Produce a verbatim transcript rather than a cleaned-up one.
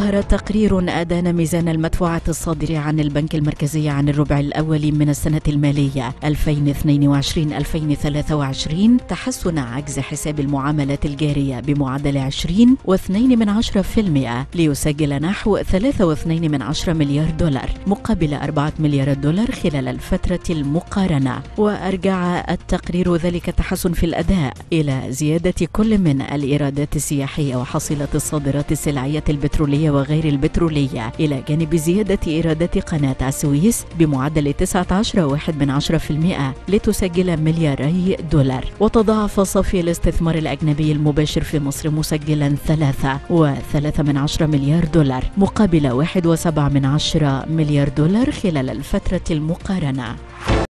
ظهر تقرير أدان ميزان المدفوعات الصادر عن البنك المركزي عن الربع الأول من السنة المالية ألفين واثنين وعشرين ألفين وثلاثة وعشرين تحسن عجز حساب المعاملات الجارية بمعدل عشرين واثنين من عشرة في المئة ليسجل نحو ثلاثة واثنين من عشرة مليار دولار مقابل أربعة مليارات دولار خلال الفترة المقارنة. وأرجع التقرير ذلك التحسن في الأداء إلى زيادة كل من الإيرادات السياحية وحصيلة الصادرات السلعية البترولية وغير البترولية، إلى جانب زيادة إيرادات قناة السويس بمعدل تسعة عشر واحد من عشرة في المئة لتسجل ملياري دولار. وتضاعف صافي الاستثمار الأجنبي المباشر في مصر مسجلا ثلاثة وثلاثة من عشرة مليار دولار مقابل واحد وسبعة من عشرة مليار دولار خلال الفترة المقارنة.